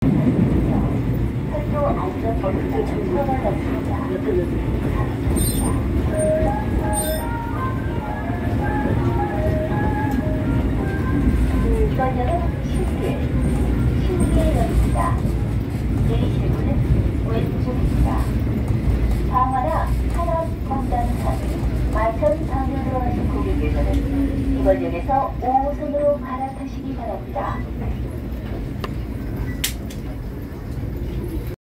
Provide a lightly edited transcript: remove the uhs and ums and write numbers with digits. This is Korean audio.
철도 안전벨트 점검을 넣습니다. 이번 역은 신길역입니다. 내리실 문은 왼쪽입니다. 방화나 하남, 광장산, 마천 방면으로 하신 고객께서는 이번 역에서 5호선으로 갈아타시기 바랍니다.